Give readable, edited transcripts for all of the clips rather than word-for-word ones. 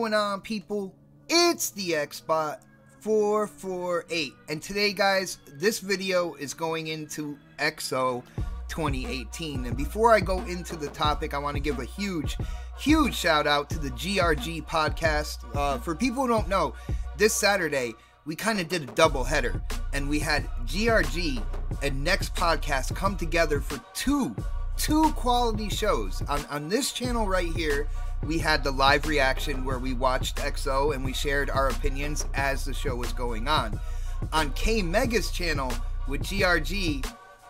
going on, people? It's the Xbot 448, and today, guys, this video is going into EXO 2018. And before I go into the topic, I want to give a huge shout out to the GRG podcast. For people who don't know, this Saturday we kind of did a double header, and we had GRG and Next Podcast come together for two quality shows. On this channel right here, we had the live reaction where we watched EXO and we shared our opinions as the show was going on. On K Mega's channel with GRG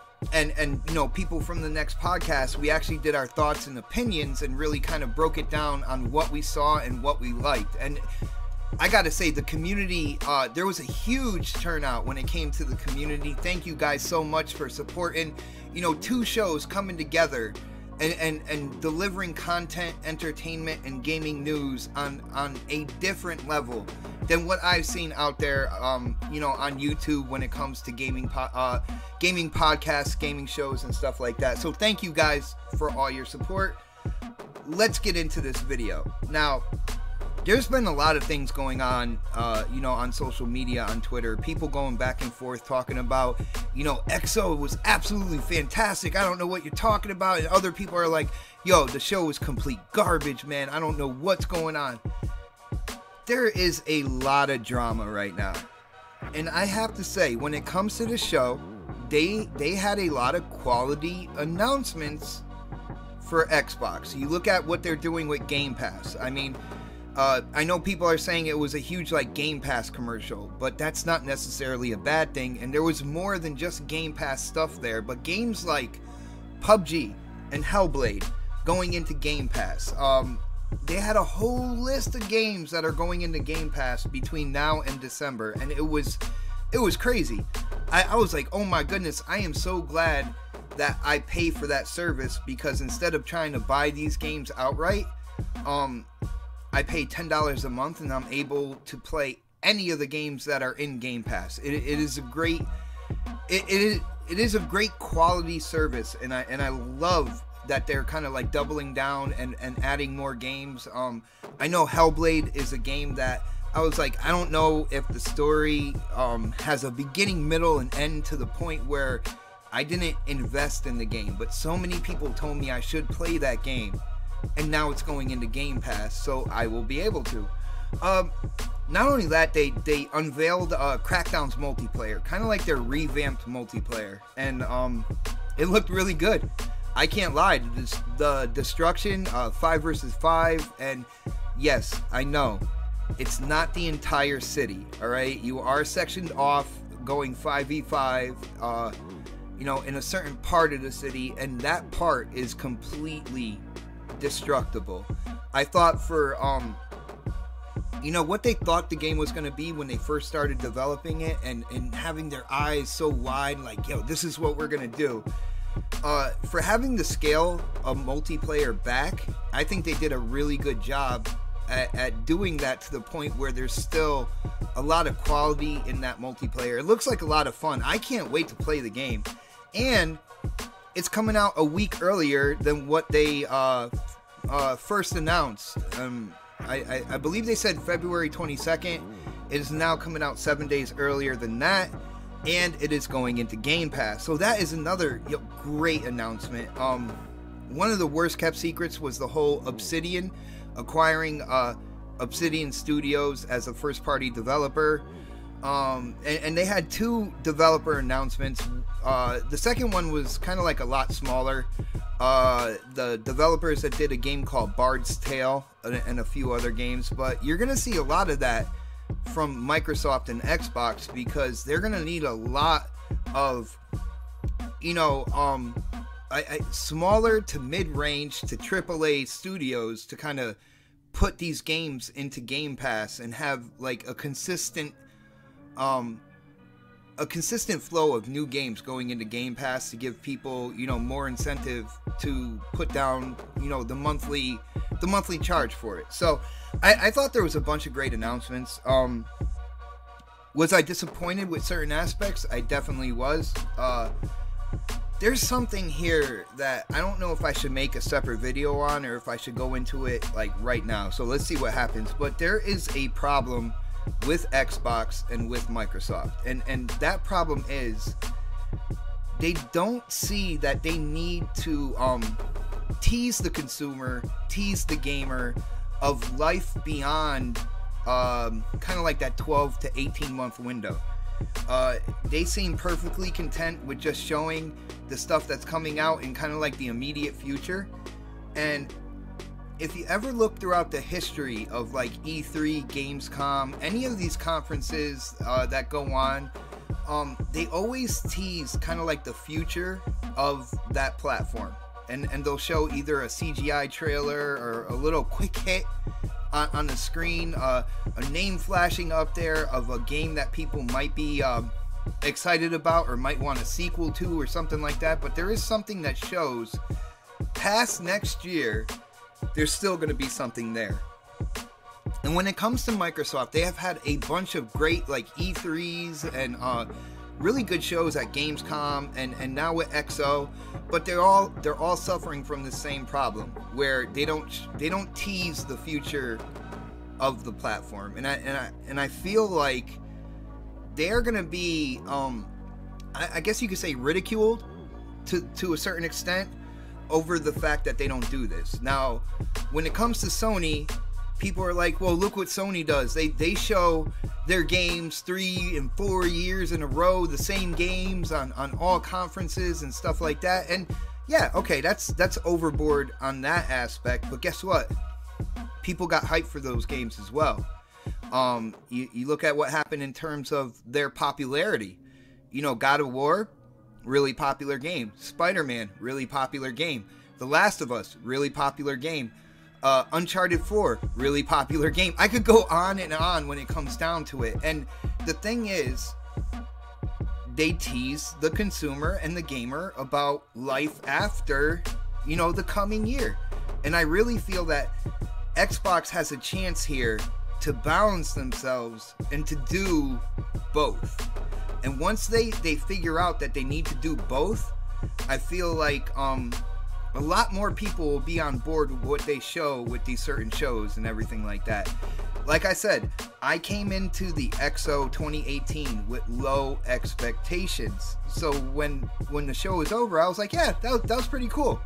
and you know, people from the Next Podcast, we actually did our thoughts and opinions and really kind of broke it down on what we saw and what we liked. And I gotta say, the community, there was a huge turnout when it came to the community. Thank you guys so much for supporting, you know, two shows coming together and delivering content, entertainment, and gaming news on a different level than what I've seen out there, you know, on YouTube when it comes to gaming podcasts, gaming shows, and stuff like that. So thank you guys for all your support. Let's get into this video. Now, there's been a lot of things going on, you know, on social media, on Twitter. People going back and forth talking about, you know, EXO was absolutely fantastic. I don't know what you're talking about. And other people are like, yo, the show is complete garbage, man. I don't know what's going on. There is a lot of drama right now. And I have to say, when it comes to the show, they had a lot of quality announcements for Xbox. You look at what they're doing with Game Pass. I mean, I know people are saying it was a huge like Game Pass commercial, but that's not necessarily a bad thing. And there was more than just Game Pass stuff there, but games like PUBG and Hellblade going into Game Pass. They had a whole list of games that are going into Game Pass between now and December, and it was crazy. I was like, oh my goodness, I am so glad that I pay for that service, because instead of trying to buy these games outright, I pay $10 a month and I'm able to play any of the games that are in Game Pass. It is a great, it is a great quality service, and I love that they're kind of like doubling down and adding more games. I know Hellblade is a game that I was like, I don't know if the story has a beginning, middle, and end to the point where I didn't invest in the game, but so many people told me I should play that game. And now it's going into Game Pass, so I will be able to. Not only that, they unveiled Crackdown's multiplayer, kind of like their revamped multiplayer, and it looked really good. I can't lie, the destruction, 5 versus 5, and yes, I know, it's not the entire city, alright? You are sectioned off going 5v5, you know, in a certain part of the city, and that part is completely destructible. I thought for you know, what they thought the game was going to be when they first started developing it, and having their eyes so wide, like, yo, this is what we're going to do. For having the scale of multiplayer back, I think they did a really good job at doing that, to the point where there's still a lot of quality in that multiplayer. It looks like a lot of fun. I can't wait to play the game, and it's coming out a week earlier than what they first announced. I believe they said February 22nd. It is now coming out 7 days earlier than that, and it is going into Game Pass. So that is another great announcement. One of the worst kept secrets was the whole Obsidian acquiring Obsidian Studios as a first party developer. And they had two developer announcements. The second one was kind of like a lot smaller. The developers that did a game called Bard's Tale and a few other games, but you're gonna see a lot of that from Microsoft and Xbox, because they're gonna need a lot of, you know, smaller to mid-range to AAA studios to kind of put these games into Game Pass and have like a consistent flow of new games going into Game Pass, to give people, you know, more incentive to put down, you know, the monthly charge for it. So I thought there was a bunch of great announcements. Was I disappointed with certain aspects? I definitely was. there's something here that I don't know if I should make a separate video on or if I should go into it like right now. So let's see what happens. But there is a problem with Xbox and with Microsoft, and that problem is they don't see that they need to tease the consumer, tease the gamer of life beyond kind of like that 12 to 18 month window. They seem perfectly content with just showing the stuff that's coming out in kind of like the immediate future. And if you ever look throughout the history of like E3, Gamescom, any of these conferences that go on, they always tease kind of like the future of that platform. And they'll show either a CGI trailer or a little quick hit on the screen, a name flashing up there of a game that people might be excited about or might want a sequel to or something like that. But there is something that shows past next year, there's still going to be something there. And when it comes to Microsoft, they have had a bunch of great like E3s and really good shows at Gamescom and now with XO, but they're all suffering from the same problem where they don't tease the future of the platform. And I feel like they're gonna be I guess you could say ridiculed to a certain extent over the fact that they don't do this. Now, when it comes to Sony, people are like, well, look what Sony does. They show their games 3 and 4 years in a row, the same games on all conferences and stuff like that. And yeah, okay, that's overboard on that aspect. But guess what? People got hyped for those games as well. You look at what happened in terms of their popularity. You know, God of War, really popular game. Spider-Man, really popular game. The Last of Us, really popular game. Uncharted 4, really popular game. I could go on and on when it comes down to it. And the thing is, they tease the consumer and the gamer about life after, you know, the coming year. And I really feel that Xbox has a chance here to balance themselves and to do both. And once they figure out that they need to do both, I feel like a lot more people will be on board with what they show with these certain shows and everything like that. Like I said, I came into the XO 2018 with low expectations. So when the show was over, I was like, yeah, that was pretty cool.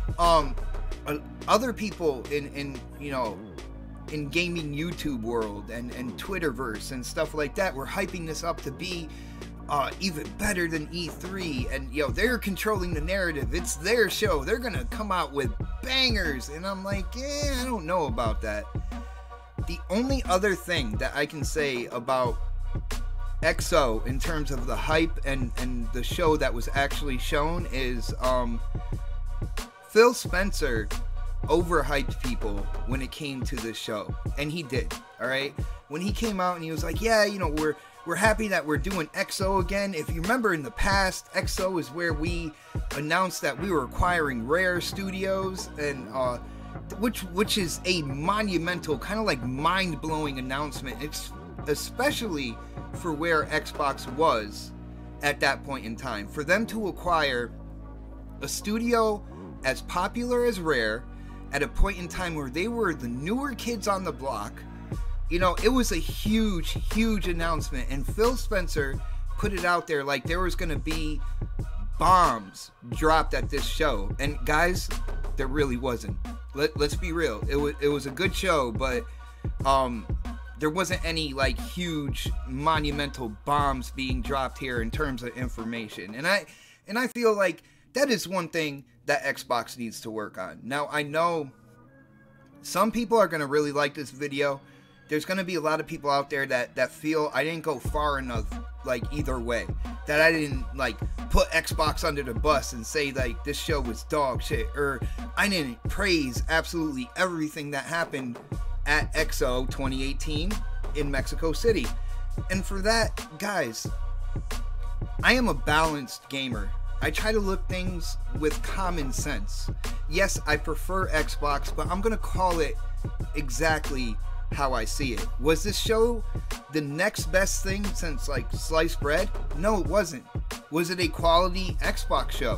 Other people in you know, in gaming YouTube world and Twitterverse and stuff like that were hyping this up to be even better than E3, and you know, they're controlling the narrative. It's their show. They're gonna come out with bangers, and I'm like, yeah, I don't know about that. The only other thing that I can say about XO in terms of the hype and the show that was actually shown is Phil Spencer overhyped people when it came to this show, and he did. All right, when he came out and he was like, yeah, you know, we're happy that we're doing XO again. If you remember in the past, XO is where we announced that we were acquiring Rare Studios, and which is a monumental, kind of like mind-blowing announcement. It's especially for where Xbox was at that point in time. For them to acquire a studio as popular as Rare at a point in time where they were the newer kids on the block, you know, it was a huge, huge announcement. And Phil Spencer put it out there like there was going to be bombs dropped at this show. And guys, there really wasn't. Let's be real. It was a good show, but there wasn't any like huge monumental bombs being dropped here in terms of information. And I feel like that is one thing that Xbox needs to work on. Now, I know some people are going to really like this video. There's going to be a lot of people out there that feel I didn't go far enough, like, either way. That I didn't, like, put Xbox under the bus and say, like, this show was dog shit. Or I didn't praise absolutely everything that happened at XO 2018 in Mexico City. And for that, guys, I am a balanced gamer. I try to look things with common sense. Yes, I prefer Xbox, but I'm going to call it exactly how I see it. Was this show the next best thing since like sliced bread? No, it wasn't. Was it a quality Xbox show?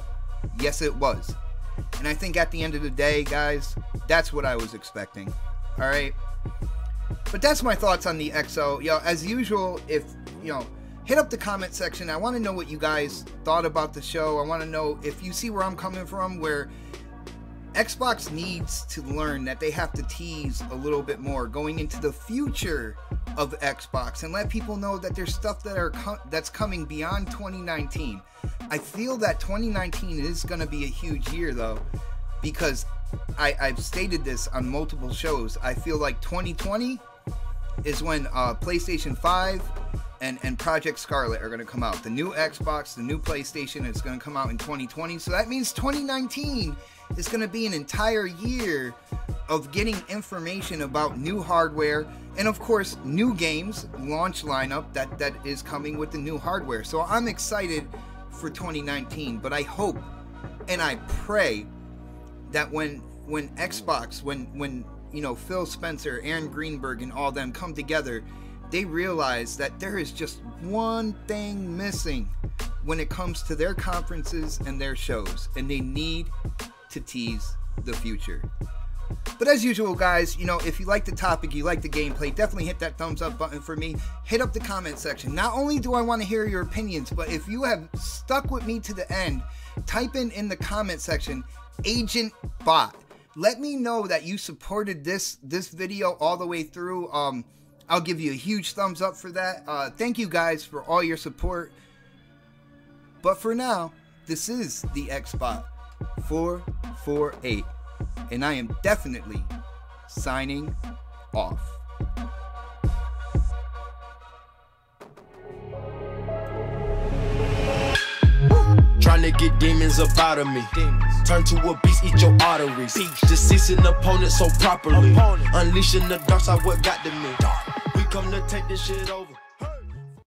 Yes, it was. And I think at the end of the day, guys, that's what I was expecting. All right. But that's my thoughts on the XO. Yo, as usual, if, hit up the comment section. I want to know what you guys thought about the show. I want to know if you see where I'm coming from, where Xbox needs to learn that they have to tease a little bit more going into the future of Xbox and let people know that there's stuff that's coming beyond 2019. I feel that 2019 is going to be a huge year, though, because I've stated this on multiple shows. I feel like 2020 is when PlayStation 5 and Project Scarlet are going to come out. The new Xbox, the new PlayStation is going to come out in 2020. So that means 2019 is going to be an entire year of getting information about new hardware and, of course, new games, launch lineup that is coming with the new hardware. So I'm excited for 2019, but I hope and I pray that when Xbox, when Phil Spencer, Aaron Greenberg, and all them come together, they realize that there is just one thing missing when it comes to their conferences and their shows, and they need to tease the future. But as usual, guys, if you like the topic, you like the gameplay, definitely hit that thumbs up button for me. Hit up the comment section. Not only do I want to hear your opinions, but if you have stuck with me to the end, type in the comment section, Agent Bot. Let me know that you supported this video all the way through. I'll give you a huge thumbs up for that. Thank you guys for all your support. But for now, this is the XBot 448, and I am definitely signing off. Trying to get demons up out of me. Turn to a beast, eat your arteries. Deceasing opponents so properly. Unleashing the dark side, what got to me. We come to take this shit over.